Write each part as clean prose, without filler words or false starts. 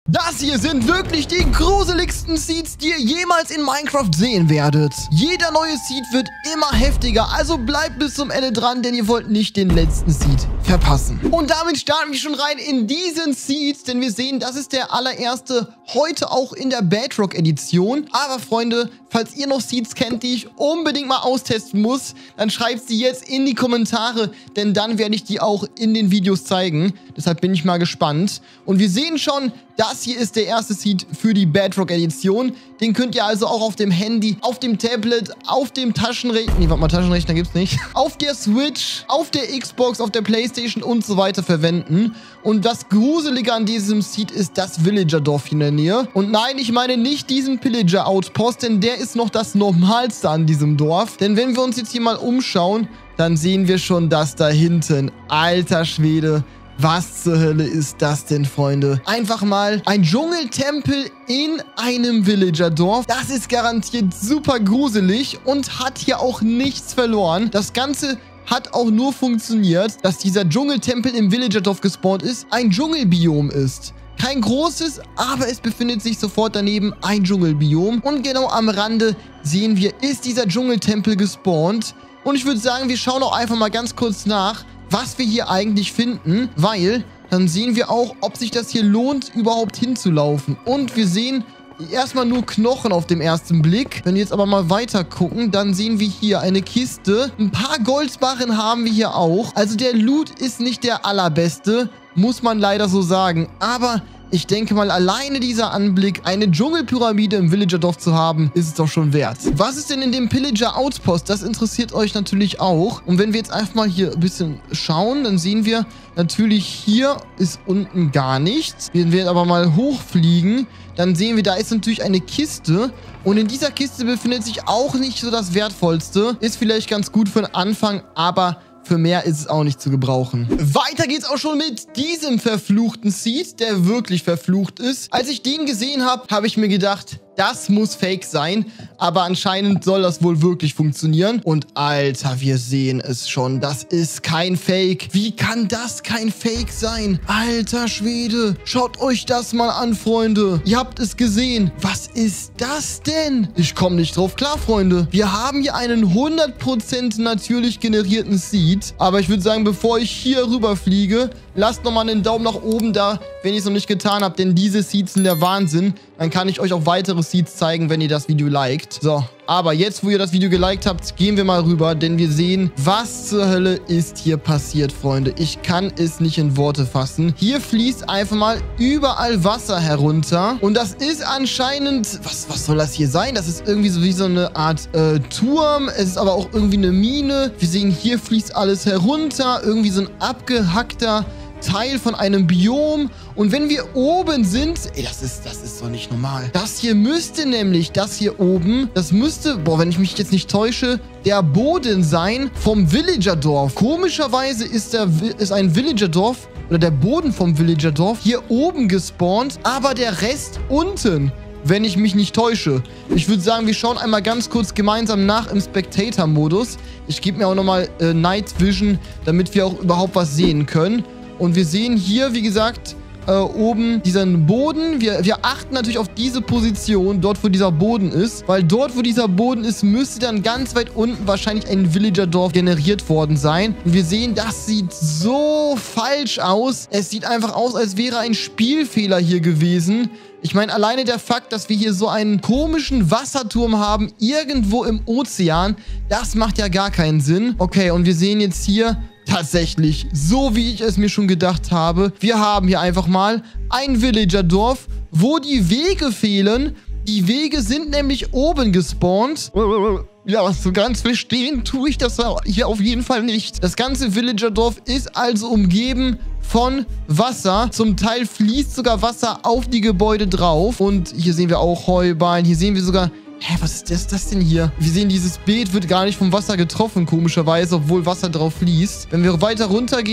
Das hier sind wirklich die gruseligsten Seeds, die ihr jemals in Minecraft sehen werdet. Jeder neue Seed wird immer heftiger, also bleibt bis zum Ende dran, denn ihr wollt nicht den letzten Seed verpassen. Und damit starten wir schon rein in diesen Seed, denn wir sehen, das ist der allererste, heute auch in der Bedrock-Edition. Aber Freunde, falls ihr noch Seeds kennt, die ich unbedingt mal austesten muss, dann schreibt sie jetzt in die Kommentare, denn dann werde ich die auch in den Videos zeigen. Deshalb bin ich mal gespannt. Und wir sehen schon, das hier ist der erste Seed für die Bedrock-Edition. Den könnt ihr also auch auf dem Handy, auf dem Tablet, auf dem Taschenrechner, nee, warte mal, Taschenrechner gibt's nicht, auf der Switch, auf der Xbox, auf der Playstation und so weiter verwenden. Und das Gruselige an diesem Seed ist das Villager-Dorf hier in der Nähe. Und nein, ich meine nicht diesen Pillager-Outpost, denn der ist noch das Normalste an diesem Dorf. Denn wenn wir uns jetzt hier mal umschauen, dann sehen wir schon das da hinten. Alter Schwede. Was zur Hölle ist das denn, Freunde? Einfach mal ein Dschungeltempel in einem Villager-Dorf. Das ist garantiert super gruselig und hat hier auch nichts verloren. Das Ganze hat auch nur funktioniert, dass dieser Dschungeltempel im Villager-Dorf gespawnt ist, ein Dschungelbiom ist. Kein großes, aber es befindet sich sofort daneben ein Dschungelbiom. Und genau am Rande sehen wir, ist dieser Dschungeltempel gespawnt. Und ich würde sagen, wir schauen auch einfach mal ganz kurz nach, was wir hier eigentlich finden, weil dann sehen wir auch, ob sich das hier lohnt, überhaupt hinzulaufen. Und wir sehen erstmal nur Knochen auf dem ersten Blick. Wenn wir jetzt aber mal weiter gucken, dann sehen wir hier eine Kiste. Ein paar Goldbarren haben wir hier auch. Also der Loot ist nicht der allerbeste, muss man leider so sagen. Aber ich denke mal, alleine dieser Anblick, eine Dschungelpyramide im Villager-Dorf zu haben, ist es doch schon wert. Was ist denn in dem Pillager-Outpost? Das interessiert euch natürlich auch. Und wenn wir jetzt einfach mal hier ein bisschen schauen, dann sehen wir natürlich, hier ist unten gar nichts. Wenn wir aber mal hochfliegen, dann sehen wir, da ist natürlich eine Kiste. Und in dieser Kiste befindet sich auch nicht so das Wertvollste. Ist vielleicht ganz gut für den Anfang, aber für mehr ist es auch nicht zu gebrauchen. Weiter geht's auch schon mit diesem verfluchten Seed, der wirklich verflucht ist. Als ich den gesehen habe, habe ich mir gedacht, das muss fake sein, aber anscheinend soll das wohl wirklich funktionieren. Und Alter, wir sehen es schon, das ist kein Fake. Wie kann das kein Fake sein? Alter Schwede, schaut euch das mal an, Freunde. Ihr habt es gesehen. Was ist das denn? Ich komme nicht drauf klar, Freunde. Wir haben hier einen 100% natürlich generierten Seed. Aber ich würde sagen, bevor ich hier rüber fliege, lasst nochmal einen Daumen nach oben da, wenn ihr es noch nicht getan habt, denn diese Seeds sind der Wahnsinn. Dann kann ich euch auch weitere Seeds zeigen, wenn ihr das Video liked. So, aber jetzt, wo ihr das Video geliked habt, gehen wir mal rüber, denn wir sehen, was zur Hölle ist hier passiert, Freunde. Ich kann es nicht in Worte fassen. Hier fließt einfach mal überall Wasser herunter und das ist anscheinend, was soll das hier sein? Das ist irgendwie so wie so eine Art Turm. Es ist aber auch irgendwie eine Mine. Wir sehen, hier fließt alles herunter, irgendwie so ein abgehackter Teil von einem Biom. Und wenn wir oben sind, ey, das ist doch nicht normal. Das hier müsste nämlich, das hier oben, das müsste, boah, wenn ich mich jetzt nicht täusche, der Boden sein vom Villager-Dorf. Komischerweise ist ein Villager-Dorf oder der Boden vom Villager-Dorf hier oben gespawnt, aber der Rest unten, wenn ich mich nicht täusche. Ich würde sagen, wir schauen einmal ganz kurz gemeinsam nach im Spectator-Modus. Ich gebe mir auch nochmal Night Vision, damit wir auch überhaupt was sehen können. Und wir sehen hier, wie gesagt, oben diesen Boden. Wir achten natürlich auf diese Position, dort wo dieser Boden ist. Weil dort, wo dieser Boden ist, müsste dann ganz weit unten wahrscheinlich ein Villager-Dorf generiert worden sein. Und wir sehen, das sieht so falsch aus. Es sieht einfach aus, als wäre ein Spielfehler hier gewesen. Ich meine, alleine der Fakt, dass wir hier so einen komischen Wasserturm haben, irgendwo im Ozean, das macht ja gar keinen Sinn. Okay, und wir sehen jetzt hier tatsächlich, so wie ich es mir schon gedacht habe, wir haben hier einfach mal ein Villager-Dorf, wo die Wege fehlen. Die Wege sind nämlich oben gespawnt. Ja, so ganz verstehen tue ich das hier auf jeden Fall nicht. Das ganze Villager-Dorf ist also umgeben von Wasser. Zum Teil fließt sogar Wasser auf die Gebäude drauf. Und hier sehen wir auch Heuballen. Hier sehen wir sogar... Hä, was ist das denn hier? Wir sehen, dieses Beet wird gar nicht vom Wasser getroffen, komischerweise, obwohl Wasser drauf fließt. Wenn wir weiter runtergehen,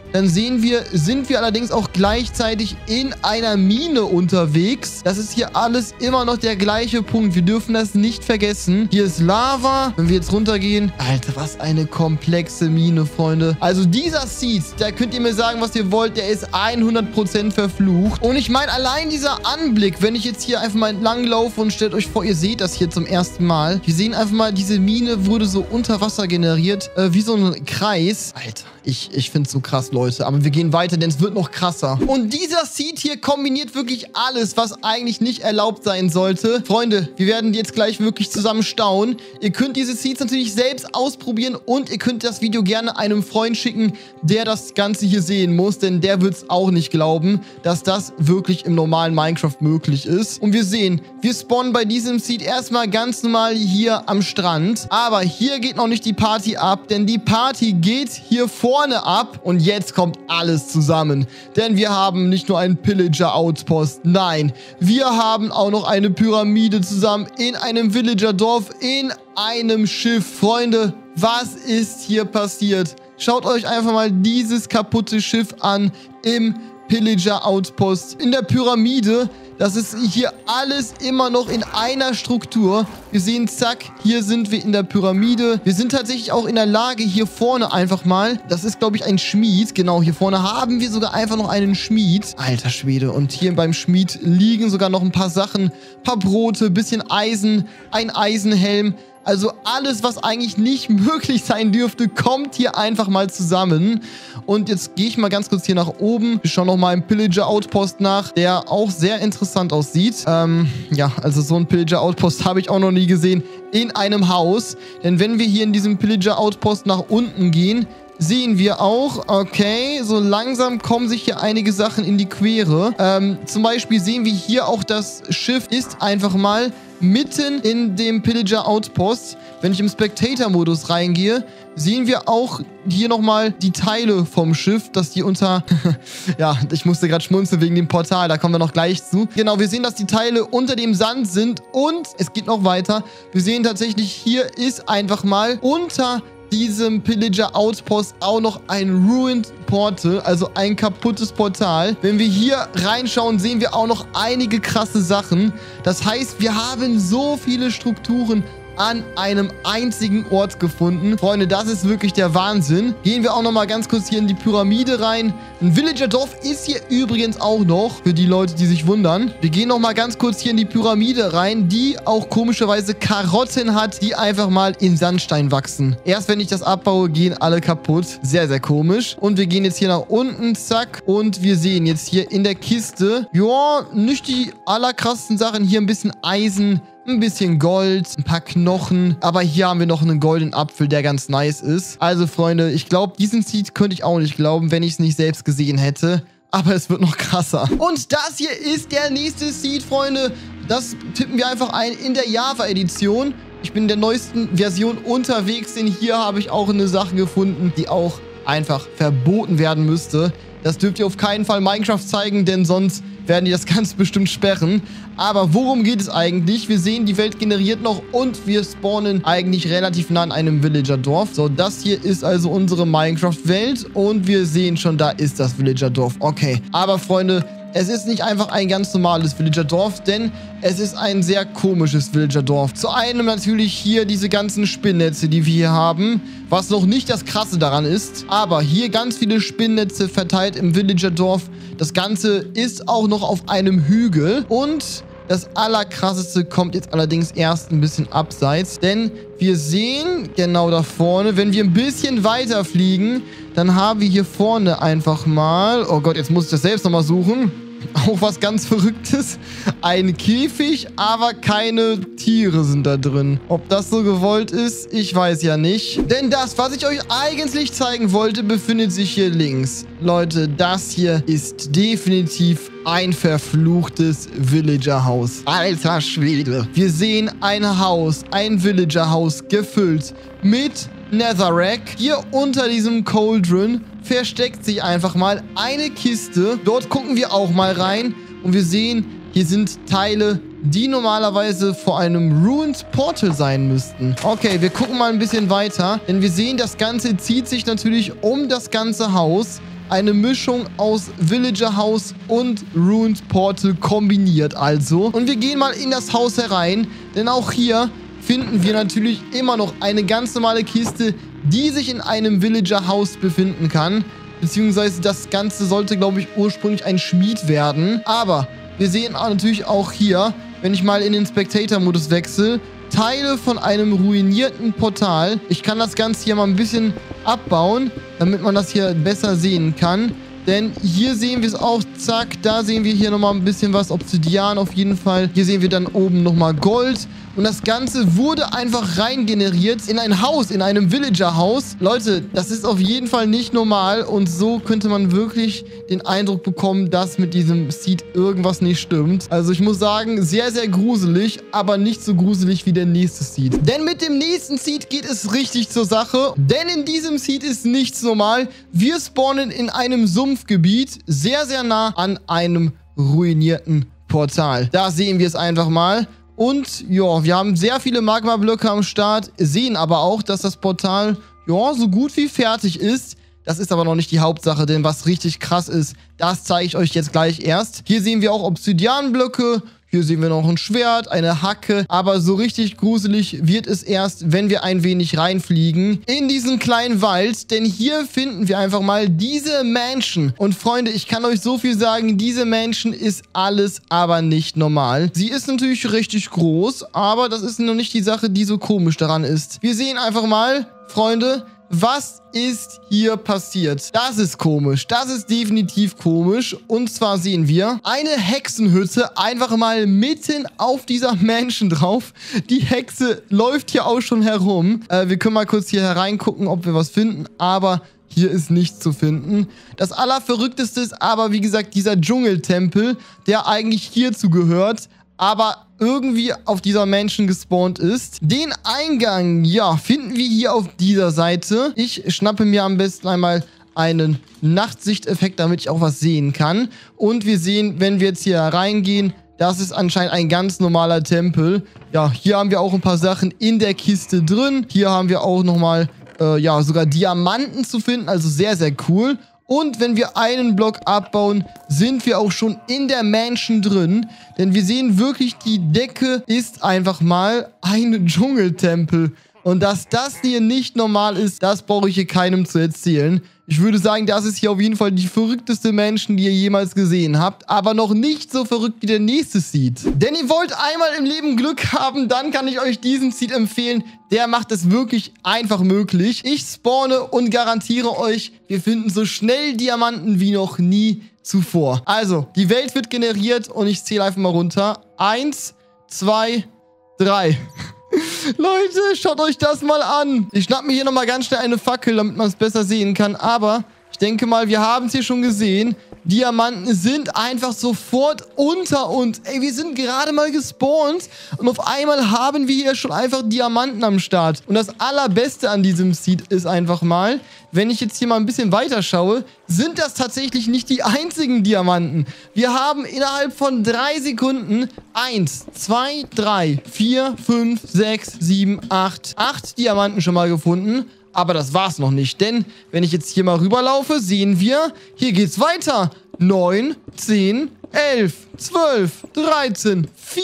dann sehen wir, sind wir allerdings auch gleichzeitig in einer Mine unterwegs. Das ist hier alles immer noch der gleiche Punkt. Wir dürfen das nicht vergessen. Hier ist Lava. Wenn wir jetzt runtergehen. Alter, was eine komplexe Mine, Freunde. Also dieser Seed, da könnt ihr mir sagen, was ihr wollt, der ist 100% verflucht. Und ich meine, allein dieser Anblick, wenn ich jetzt hier einfach mal entlang laufe und stellt euch vor, ihr seht das hier zum ersten Mal. Wir sehen einfach mal, diese Mine wurde so unter Wasser generiert, wie so ein Kreis. Alter, ich finde es so krass, Leute. Aber wir gehen weiter, denn es wird noch krasser. Und dieser Seed hier kombiniert wirklich alles, was eigentlich nicht erlaubt sein sollte. Freunde, wir werden jetzt gleich wirklich zusammen staunen. Ihr könnt diese Seeds natürlich selbst ausprobieren und ihr könnt das Video gerne einem Freund schicken, der das Ganze hier sehen muss, denn der wird es auch nicht glauben, dass das wirklich im normalen Minecraft möglich ist. Und wir sehen, wir spawnen bei diesem Seed erstmal ganz normal hier am Strand. Aber hier geht noch nicht die Party ab, denn die Party geht hier vorne ab. Und jetzt kommt alles zusammen. Denn wir haben nicht nur einen Pillager-Outpost, nein, wir haben auch noch eine Pyramide zusammen in einem Villager-Dorf, in einem Schiff. Freunde, was ist hier passiert? Schaut euch einfach mal dieses kaputte Schiff an im Pillager-Outpost. In der Pyramide, das ist hier alles immer noch in einer Struktur. Wir sehen, zack, hier sind wir in der Pyramide. Wir sind tatsächlich auch in der Lage, hier vorne einfach mal, das ist, glaube ich, ein Schmied. Genau, hier vorne haben wir sogar einfach noch einen Schmied. Alter Schwede. Und hier beim Schmied liegen sogar noch ein paar Sachen. Ein paar Brote, bisschen Eisen, ein Eisenhelm. Also alles, was eigentlich nicht möglich sein dürfte, kommt hier einfach mal zusammen. Und jetzt gehe ich mal ganz kurz hier nach oben. Wir schauen noch mal im Pillager-Outpost nach, der auch sehr interessant aussieht. Ja, also so ein Pillager-Outpost habe ich auch noch nie gesehen in einem Haus. Denn wenn wir hier in diesem Pillager-Outpost nach unten gehen, sehen wir auch, okay, so langsam kommen sich hier einige Sachen in die Quere. Zum Beispiel sehen wir hier auch, das Schiff ist einfach mal mitten in dem Pillager-Outpost. Wenn ich im Spectator-Modus reingehe, sehen wir auch hier nochmal die Teile vom Schiff, dass die unter... ja, ich musste gerade schmunzeln wegen dem Portal, da kommen wir noch gleich zu. Genau, wir sehen, dass die Teile unter dem Sand sind und es geht noch weiter. Wir sehen tatsächlich, hier ist einfach mal unter diesem Pillager-Outpost auch noch ein Ruined Portal, also ein kaputtes Portal. Wenn wir hier reinschauen, sehen wir auch noch einige krasse Sachen. Das heißt, wir haben so viele Strukturen an einem einzigen Ort gefunden. Freunde, das ist wirklich der Wahnsinn. Gehen wir auch noch mal ganz kurz hier in die Pyramide rein. Ein Villager-Dorf ist hier übrigens auch noch, für die Leute, die sich wundern. Wir gehen noch mal ganz kurz hier in die Pyramide rein, die auch komischerweise Karotten hat, die einfach mal in Sandstein wachsen. Erst wenn ich das abbaue, gehen alle kaputt. Sehr, sehr komisch. Und wir gehen jetzt hier nach unten, zack. Und wir sehen jetzt hier in der Kiste, ja, nicht die allerkrassesten Sachen. Hier ein bisschen Eisen, ein bisschen Gold, ein paar Knochen. Aber hier haben wir noch einen goldenen Apfel, der ganz nice ist. Also, Freunde, ich glaube, diesen Seed könnte ich auch nicht glauben, wenn ich es nicht selbst gesehen hätte. Aber es wird noch krasser. Und das hier ist der nächste Seed, Freunde. Das tippen wir einfach ein in der Java-Edition. Ich bin in der neuesten Version unterwegs, denn hier habe ich auch eine Sache gefunden, die auch einfach verboten werden müsste. Das dürft ihr auf keinen Fall Minecraft zeigen, denn sonst werden die das ganz bestimmt sperren. Aber worum geht es eigentlich? Wir sehen, die Welt generiert noch und wir spawnen eigentlich relativ nah an einem Villager-Dorf. So, das hier ist also unsere Minecraft-Welt und wir sehen schon, da ist das Villager-Dorf. Okay, aber Freunde, es ist nicht einfach ein ganz normales Villager-Dorf, denn es ist ein sehr komisches Villager-Dorf. Zu einem natürlich hier diese ganzen Spinnnetze, die wir hier haben, was noch nicht das Krasse daran ist. Aber hier ganz viele Spinnnetze verteilt im Villager-Dorf. Das Ganze ist auch noch auf einem Hügel und das Allerkrasseste kommt jetzt allerdings erst ein bisschen abseits, denn wir sehen genau da vorne, wenn wir ein bisschen weiter fliegen, dann haben wir hier vorne einfach mal, oh Gott, jetzt muss ich das selbst nochmal suchen, auch was ganz Verrücktes, ein Käfig, aber keine Tiere sind da drin. Ob das so gewollt ist, ich weiß ja nicht. Denn das, was ich euch eigentlich zeigen wollte, befindet sich hier links. Leute, das hier ist definitiv ein verfluchtes Villager-Haus. Alter Schwede. Wir sehen ein Haus, ein Villager-Haus, gefüllt mit Netherrack. Hier unter diesem Cauldron versteckt sich einfach mal eine Kiste. Dort gucken wir auch mal rein und wir sehen, hier sind Teile, die normalerweise vor einem Ruined Portal sein müssten. Okay, wir gucken mal ein bisschen weiter, denn wir sehen, das Ganze zieht sich natürlich um das ganze Haus. Eine Mischung aus Villager House und Ruined Portal kombiniert also. Und wir gehen mal in das Haus herein, denn auch hier finden wir natürlich immer noch eine ganz normale Kiste, die sich in einem Villager House befinden kann. Beziehungsweise das Ganze sollte, glaube ich, ursprünglich ein Schmied werden. Aber wir sehen natürlich auch hier, wenn ich mal in den Spectator-Modus wechsle, Teile von einem ruinierten Portal. Ich kann das Ganze hier mal ein bisschen abbauen, damit man das hier besser sehen kann. Denn hier sehen wir es auch, zack, da sehen wir hier nochmal ein bisschen was, Obsidian auf jeden Fall. Hier sehen wir dann oben nochmal Gold. Und das Ganze wurde einfach rein generiert in ein Haus, in einem Villager-Haus. Leute, das ist auf jeden Fall nicht normal. Und so könnte man wirklich den Eindruck bekommen, dass mit diesem Seed irgendwas nicht stimmt. Also ich muss sagen, sehr, sehr gruselig, aber nicht so gruselig wie der nächste Seed. Denn mit dem nächsten Seed geht es richtig zur Sache. Denn in diesem Seed ist nichts normal. Wir spawnen in einem Sumpfgebiet, sehr, sehr nah an einem ruinierten Portal. Da sehen wir es einfach mal. Und ja, wir haben sehr viele Magma-Blöcke am Start, sehen aber auch, dass das Portal ja so gut wie fertig ist. Das ist aber noch nicht die Hauptsache, denn was richtig krass ist, das zeige ich euch jetzt gleich erst. Hier sehen wir auch Obsidianblöcke. Hier sehen wir noch ein Schwert, eine Hacke. Aber so richtig gruselig wird es erst, wenn wir ein wenig reinfliegen in diesen kleinen Wald. Denn hier finden wir einfach mal diese Mansion. Und Freunde, ich kann euch so viel sagen, diese Mansion ist alles aber nicht normal. Sie ist natürlich richtig groß, aber das ist noch nicht die Sache, die so komisch daran ist. Wir sehen einfach mal, Freunde, was ist hier passiert? Das ist komisch. Das ist definitiv komisch. Und zwar sehen wir eine Hexenhütte einfach mal mitten auf dieser Mansion drauf. Die Hexe läuft hier auch schon herum. Wir können mal kurz hier hereingucken, ob wir was finden. Aber hier ist nichts zu finden. Das Allerverrückteste ist aber, wie gesagt, dieser Dschungeltempel, der eigentlich hierzu gehört, aber irgendwie auf dieser Mansion gespawnt ist. Den Eingang, ja, finden wir hier auf dieser Seite. Ich schnappe mir am besten einmal einen Nachtsichteffekt, damit ich auch was sehen kann. Und wir sehen, wenn wir jetzt hier reingehen, das ist anscheinend ein ganz normaler Tempel. Ja, hier haben wir auch ein paar Sachen in der Kiste drin. Hier haben wir auch nochmal, ja, sogar Diamanten zu finden. Also sehr, sehr cool. Und wenn wir einen Block abbauen, sind wir auch schon in der Mansion drin. Denn wir sehen wirklich, die Decke ist einfach mal ein Dschungeltempel. Und dass das hier nicht normal ist, das brauche ich hier keinem zu erzählen. Ich würde sagen, das ist hier auf jeden Fall die verrückteste Mansion, die ihr jemals gesehen habt. Aber noch nicht so verrückt wie der nächste Seed. Denn ihr wollt einmal im Leben Glück haben, dann kann ich euch diesen Seed empfehlen. Der macht es wirklich einfach möglich. Ich spawne und garantiere euch, wir finden so schnell Diamanten wie noch nie zuvor. Also, die Welt wird generiert und ich zähle einfach mal runter. 1, 2, 3. Leute, schaut euch das mal an. Ich schnapp mir hier nochmal ganz schnell eine Fackel, damit man es besser sehen kann. Aber ich denke mal, wir haben es hier schon gesehen. Diamanten sind einfach sofort unter uns. Ey, wir sind gerade mal gespawnt und auf einmal haben wir hier schon einfach Diamanten am Start. Und das Allerbeste an diesem Seed ist einfach mal, wenn ich jetzt hier mal ein bisschen weiter schaue, sind das tatsächlich nicht die einzigen Diamanten. Wir haben innerhalb von 3 Sekunden 1, 2, 3, 4, 5, 6, 7, 8 Diamanten schon mal gefunden. Aber das war's noch nicht, denn wenn ich jetzt hier mal rüberlaufe, sehen wir, hier geht's weiter. 9, 10, 11, 12, 13,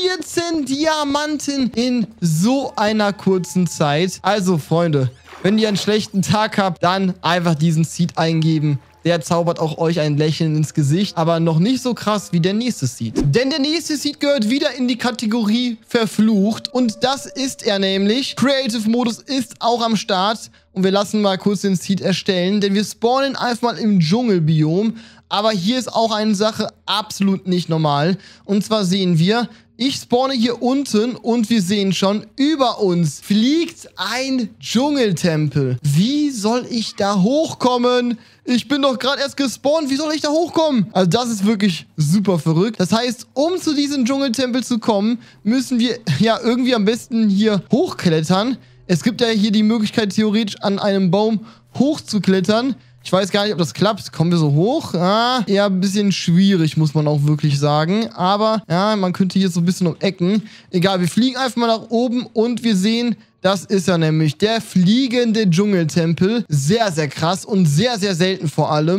14 Diamanten in so einer kurzen Zeit. Also, Freunde, wenn ihr einen schlechten Tag habt, dann einfach diesen Seed eingeben. Der zaubert auch euch ein Lächeln ins Gesicht, aber noch nicht so krass wie der nächste Seed. Denn der nächste Seed gehört wieder in die Kategorie verflucht und das ist er nämlich. Creative Modus ist auch am Start und wir lassen mal kurz den Seed erstellen, denn wir spawnen einfach mal im Dschungelbiom. Aber hier ist auch eine Sache absolut nicht normal. Und zwar sehen wir, ich spawne hier unten und wir sehen schon, über uns fliegt ein Dschungeltempel. Wie soll ich da hochkommen? Ich bin doch gerade erst gespawnt. Wie soll ich da hochkommen? Also das ist wirklich super verrückt. Das heißt, um zu diesem Dschungeltempel zu kommen, müssen wir ja irgendwie am besten hier hochklettern. Es gibt ja hier die Möglichkeit, theoretisch an einem Baum hochzuklettern. Ich weiß gar nicht, ob das klappt. Kommen wir so hoch? Ah, eher ein bisschen schwierig, muss man auch wirklich sagen. Aber, ja, man könnte hier so ein bisschen um Ecken. Egal, wir fliegen einfach mal nach oben und wir sehen, das ist ja nämlich der fliegende Dschungeltempel. Sehr, sehr krass und sehr, sehr selten vor allem.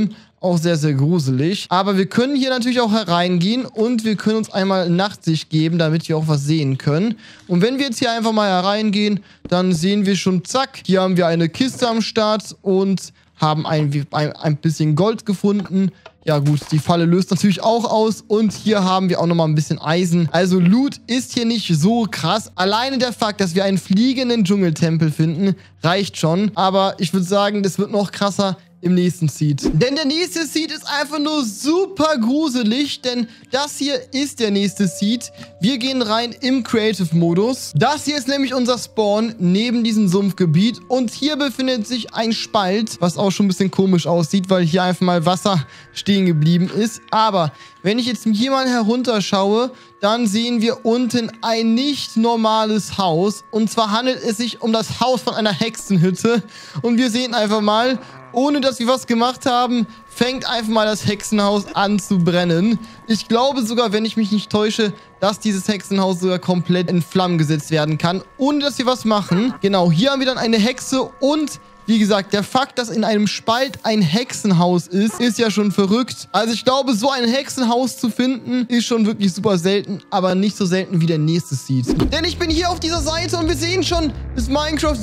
Auch sehr, sehr gruselig. Aber wir können hier natürlich auch hereingehen und wir können uns einmal Nachtsicht geben, damit wir auch was sehen können. Und wenn wir jetzt hier einfach mal hereingehen, dann sehen wir schon, zack, hier haben wir eine Kiste am Start und haben ein bisschen Gold gefunden. Ja gut, die Falle löst natürlich auch aus und hier haben wir auch nochmal ein bisschen Eisen. Also Loot ist hier nicht so krass. Alleine der Fakt, dass wir einen fliegenden Dschungeltempel finden, reicht schon. Aber ich würde sagen, das wird noch krasser im nächsten Seed. Denn der nächste Seed ist einfach nur super gruselig, denn das hier ist der nächste Seed. Wir gehen rein im Creative-Modus. Das hier ist nämlich unser Spawn neben diesem Sumpfgebiet und hier befindet sich ein Spalt, was auch schon ein bisschen komisch aussieht, weil hier einfach mal Wasser stehen geblieben ist. Aber wenn ich jetzt hier mal herunterschaue, dann sehen wir unten ein nicht normales Haus. Und zwar handelt es sich um das Haus von einer Hexenhütte. Und wir sehen einfach mal, ohne dass wir was gemacht haben, fängt einfach mal das Hexenhaus an zu brennen. Ich glaube sogar, wenn ich mich nicht täusche, dass dieses Hexenhaus sogar komplett in Flammen gesetzt werden kann, ohne dass wir was machen. Genau, hier haben wir dann eine Hexe und wie gesagt, der Fakt, dass in einem Spalt ein Hexenhaus ist ja schon verrückt. Also ich glaube, so ein Hexenhaus zu finden, ist schon wirklich super selten, aber nicht so selten wie der nächste Seed. Denn ich bin hier auf dieser Seite und wir sehen schon, es ist Minecraft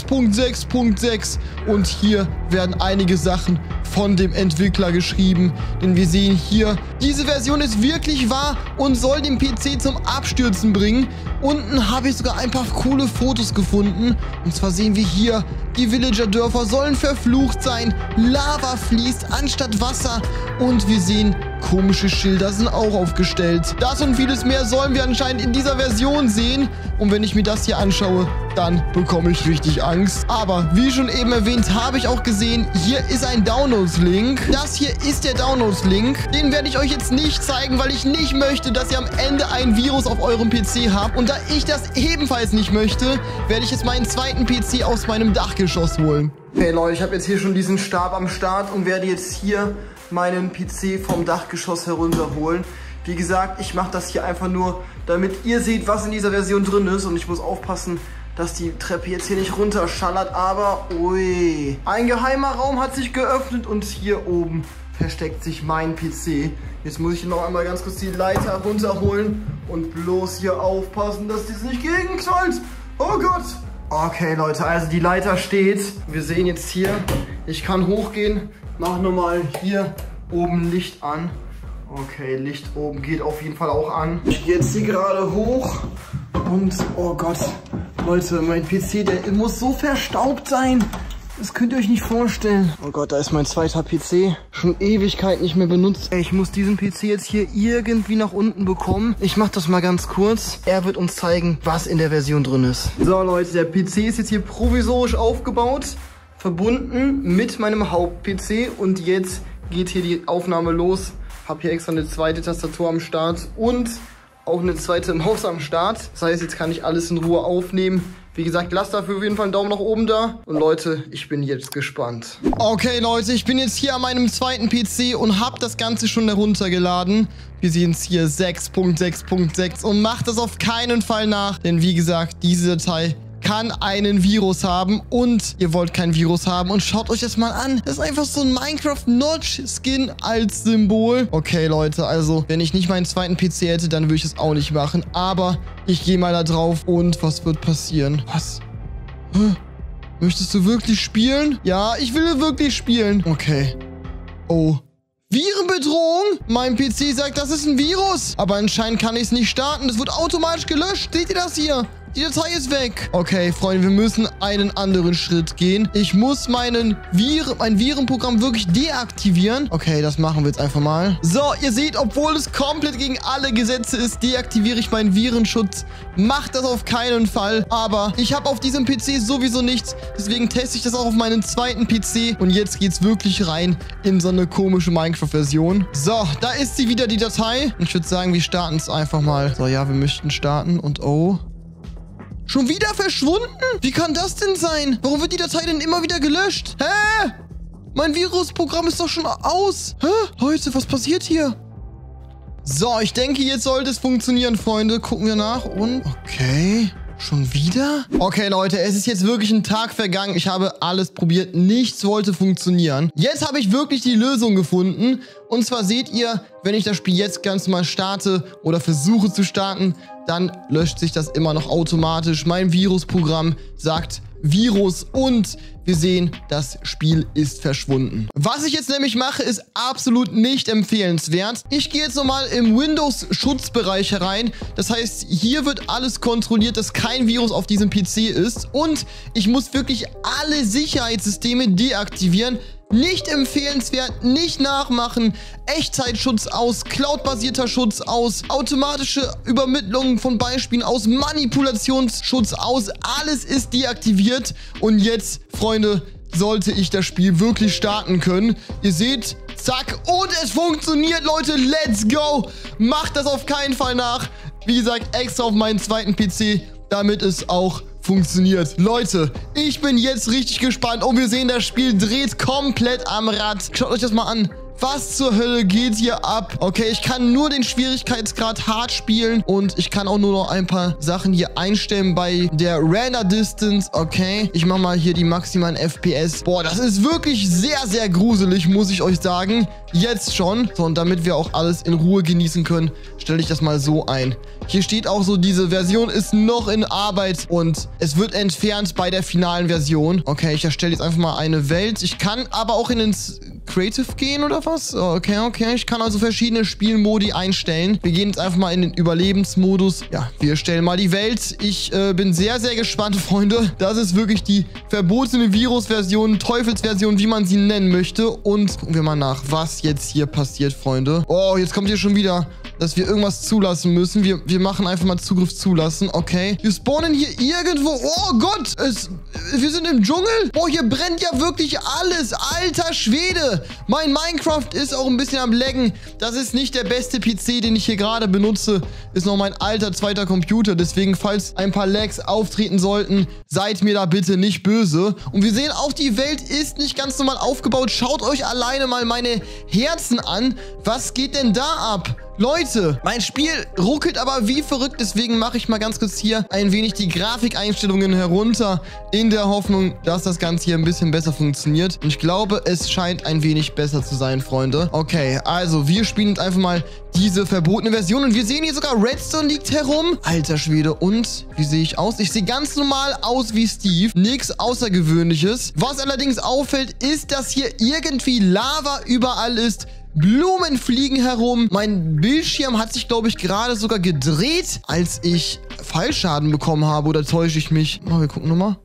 6.6.6 und hier werden einige Sachen von dem Entwickler geschrieben. Denn wir sehen hier, diese Version ist wirklich wahr und soll den PC zum Abstürzen bringen. Unten habe ich sogar ein paar coole Fotos gefunden. Und zwar sehen wir hier, die Villager-Dörfer sollen verflucht sein. Lava fließt anstatt Wasser. Und wir sehen, komische Schilder sind auch aufgestellt. Das und vieles mehr sollen wir anscheinend in dieser Version sehen. Und wenn ich mir das hier anschaue, dann bekomme ich richtig Angst. Aber wie schon eben erwähnt, habe ich auch gesehen, hier ist ein Downloads-Link. Das hier ist der Downloads-Link. Den werde ich euch jetzt nicht zeigen, weil ich nicht möchte, dass ihr am Ende ein Virus auf eurem PC habt. Und da ich das ebenfalls nicht möchte, werde ich jetzt meinen zweiten PC aus meinem Dachgeschoss holen. Hey Leute, ich habe jetzt hier schon diesen Stab am Start und werde jetzt hier meinen PC vom Dachgeschoss herunterholen. Wie gesagt, ich mache das hier einfach nur, damit ihr seht, was in dieser Version drin ist. Und ich muss aufpassen, dass die Treppe jetzt hier nicht runterschallert. Aber, ui, ein geheimer Raum hat sich geöffnet und hier oben versteckt sich mein PC. Jetzt muss ich noch einmal ganz kurz die Leiter runterholen und bloß hier aufpassen, dass das nicht gegenknallt. Oh Gott. Okay, Leute, also die Leiter steht. Wir sehen jetzt hier, ich kann hochgehen. Mach nochmal hier oben Licht an. Okay, Licht oben geht auf jeden Fall auch an. Ich gehe jetzt hier gerade hoch und, oh Gott, Leute, mein PC, der muss so verstaubt sein. Das könnt ihr euch nicht vorstellen. Oh Gott, da ist mein zweiter PC. Schon Ewigkeit nicht mehr benutzt. Ich muss diesen PC jetzt hier irgendwie nach unten bekommen. Ich mach das mal ganz kurz. Er wird uns zeigen, was in der Version drin ist. So Leute, der PC ist jetzt hier provisorisch aufgebaut. Verbunden mit meinem Haupt-PC. Und jetzt geht hier die Aufnahme los. Hab hier extra eine zweite Tastatur am Start. Und auch eine zweite Maus am Start. Das heißt, jetzt kann ich alles in Ruhe aufnehmen. Wie gesagt, lasst dafür auf jeden Fall einen Daumen nach oben da. Und Leute, ich bin jetzt gespannt. Okay, Leute, ich bin jetzt hier an meinem zweiten PC und habe das Ganze schon heruntergeladen. Wir sehen es hier 6.6.6 und macht das auf keinen Fall nach. Denn wie gesagt, diese Datei kann einen Virus haben und ihr wollt kein Virus haben. Und schaut euch das mal an. Das ist einfach so ein Minecraft-Notch-Skin als Symbol. Okay, Leute, also wenn ich nicht meinen zweiten PC hätte, dann würde ich es auch nicht machen. Aber ich gehe mal da drauf und was wird passieren? Was? Möchtest du wirklich spielen? Ja, ich will wirklich spielen. Okay. Oh. Virenbedrohung? Mein PC sagt, das ist ein Virus. Aber anscheinend kann ich es nicht starten. Das wird automatisch gelöscht. Seht ihr das hier? Die Datei ist weg. Okay, Freunde, wir müssen einen anderen Schritt gehen. Ich muss mein Virenprogramm wirklich deaktivieren. Okay, das machen wir jetzt einfach mal. So, ihr seht, obwohl es komplett gegen alle Gesetze ist, deaktiviere ich meinen Virenschutz. Macht das auf keinen Fall. Aber ich habe auf diesem PC sowieso nichts. Deswegen teste ich das auch auf meinen zweiten PC. Und jetzt geht's wirklich rein in so eine komische Minecraft-Version. So, da ist sie wieder, die Datei. Und ich würde sagen, wir starten es einfach mal. So, ja, wir möchten starten. Und oh... Schon wieder verschwunden? Wie kann das denn sein? Warum wird die Datei denn immer wieder gelöscht? Hä? Mein Virusprogramm ist doch schon aus. Hä? Leute, was passiert hier? So, ich denke, jetzt sollte es funktionieren, Freunde. Gucken wir nach und... Okay. Schon wieder? Okay, Leute, es ist jetzt wirklich ein Tag vergangen. Ich habe alles probiert. Nichts wollte funktionieren. Jetzt habe ich wirklich die Lösung gefunden. Und zwar seht ihr, wenn ich das Spiel jetzt ganz normal starte oder versuche zu starten, dann löscht sich das immer noch automatisch. Mein Virusprogramm sagt Virus und wir sehen, das Spiel ist verschwunden. Was ich jetzt nämlich mache, ist absolut nicht empfehlenswert. Ich gehe jetzt nochmal im Windows-Schutzbereich herein. Das heißt, hier wird alles kontrolliert, dass kein Virus auf diesem PC ist. Und ich muss wirklich alle Sicherheitssysteme deaktivieren. Nicht empfehlenswert, nicht nachmachen. Echtzeitschutz aus, Cloud-basierter Schutz aus, automatische Übermittlung von Beispielen aus, Manipulationsschutz aus. Alles ist deaktiviert. Und jetzt, Freunde, sollte ich das Spiel wirklich starten können. Ihr seht, zack, und es funktioniert, Leute. Let's go. Macht das auf keinen Fall nach. Wie gesagt, extra auf meinen zweiten PC, damit es auch funktioniert. Leute, ich bin jetzt richtig gespannt. Und wir sehen, das Spiel dreht komplett am Rad. Schaut euch das mal an. Was zur Hölle geht hier ab? Okay, ich kann nur den Schwierigkeitsgrad hart spielen und ich kann auch nur noch ein paar Sachen hier einstellen bei der Render Distance. Okay, ich mache mal hier die maximalen FPS. Boah, das ist wirklich sehr, sehr gruselig, muss ich euch sagen. Jetzt schon. So, und damit wir auch alles in Ruhe genießen können, stelle ich das mal so ein. Hier steht auch so, diese Version ist noch in Arbeit und es wird entfernt bei der finalen Version. Okay, ich erstelle jetzt einfach mal eine Welt. Ich kann aber auch in den Creative gehen oder was? Okay, okay. Ich kann also verschiedene Spielmodi einstellen. Wir gehen jetzt einfach mal in den Überlebensmodus. Ja, wir erstellen mal die Welt. Ich bin sehr, sehr gespannt, Freunde. Das ist wirklich die verbotene Virus-Version, Teufelsversion, wie man sie nennen möchte. Und gucken wir mal nach, was jetzt hier passiert, Freunde. Oh, jetzt kommt hier schon wieder, dass wir irgendwas zulassen müssen. Wir machen einfach mal Zugriff zulassen. Okay. Wir spawnen hier irgendwo. Oh Gott. Wir sind im Dschungel. Boah, hier brennt ja wirklich alles. Alter Schwede. Mein Minecraft ist auch ein bisschen am Laggen. Das ist nicht der beste PC, den ich hier gerade benutze. Ist noch mein alter zweiter Computer. Deswegen, falls ein paar Lags auftreten sollten, seid mir da bitte nicht böse. Und wir sehen auch, die Welt ist nicht ganz normal aufgebaut. Schaut euch alleine mal meine Herzen an. Was geht denn da ab? Leute, mein Spiel ruckelt aber wie verrückt, deswegen mache ich mal ganz kurz hier ein wenig die Grafikeinstellungen herunter, in der Hoffnung, dass das Ganze hier ein bisschen besser funktioniert. Und ich glaube, es scheint ein wenig besser zu sein, Freunde. Okay, also wir spielen jetzt einfach mal diese verbotene Version und wir sehen hier sogar Redstone liegt herum. Alter Schwede, und wie sehe ich aus? Ich sehe ganz normal aus wie Steve, nichts Außergewöhnliches. Was allerdings auffällt, ist, dass hier irgendwie Lava überall ist. Blumen fliegen herum. Mein Bildschirm hat sich, glaube ich, gerade sogar gedreht, als ich Fallschaden bekommen habe. Oder täusche ich mich? Oh, wir gucken nochmal.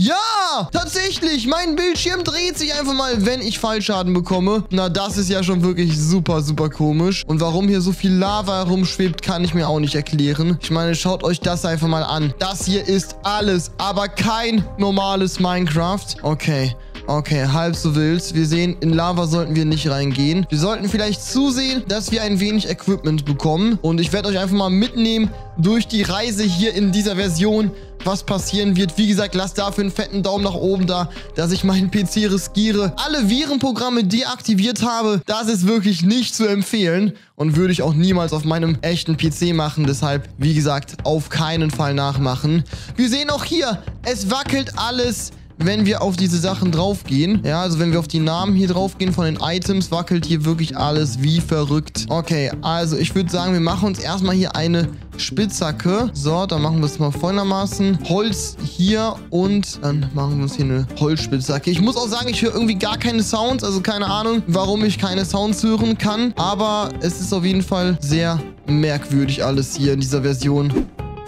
Ja, tatsächlich. Mein Bildschirm dreht sich einfach mal, wenn ich Fallschaden bekomme. Na, das ist ja schon wirklich super, super komisch. Und warum hier so viel Lava herumschwebt, kann ich mir auch nicht erklären. Ich meine, schaut euch das einfach mal an. Das hier ist alles, aber kein normales Minecraft. Okay. Okay, halb so wild. Wir sehen, in Lava sollten wir nicht reingehen. Wir sollten vielleicht zusehen, dass wir ein wenig Equipment bekommen. Und ich werde euch einfach mal mitnehmen durch die Reise hier in dieser Version, was passieren wird. Wie gesagt, lasst dafür einen fetten Daumen nach oben da, dass ich meinen PC riskiere. Alle Virenprogramme deaktiviert habe. Das ist wirklich nicht zu empfehlen und würde ich auch niemals auf meinem echten PC machen. Deshalb, wie gesagt, auf keinen Fall nachmachen. Wir sehen auch hier, es wackelt alles, wenn wir auf diese Sachen draufgehen. Ja, also wenn wir auf die Namen hier draufgehen von den Items, wackelt hier wirklich alles wie verrückt. Okay, also ich würde sagen, wir machen uns erstmal hier eine Spitzhacke. So, dann machen wir es mal folgendermaßen. Holz hier und dann machen wir uns hier eine Holzspitzhacke. Ich muss auch sagen, ich höre irgendwie gar keine Sounds. Also keine Ahnung, warum ich keine Sounds hören kann. Aber es ist auf jeden Fall sehr merkwürdig alles hier in dieser Version.